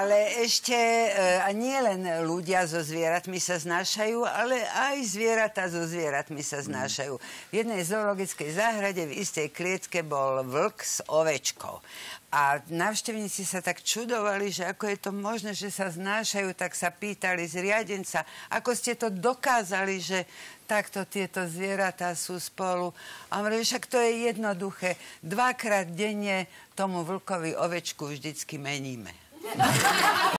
Ale ešte nie len ľudia so zvieratmi sa znášajú, ale aj zvieratá so zvieratmi sa znášajú. V jednej zoologickej záhrade v istej klietke bol vlk s ovečkou. A návštevníci sa tak čudovali, že ako je to možné, že sa znášajú, tak sa pýtali z riadenca, ako ste to dokázali, že takto tieto zvieratá sú spolu. A hovorili, však to je jednoduché. 2-krát denne tomu vlkovi ovečku vždycky meníme.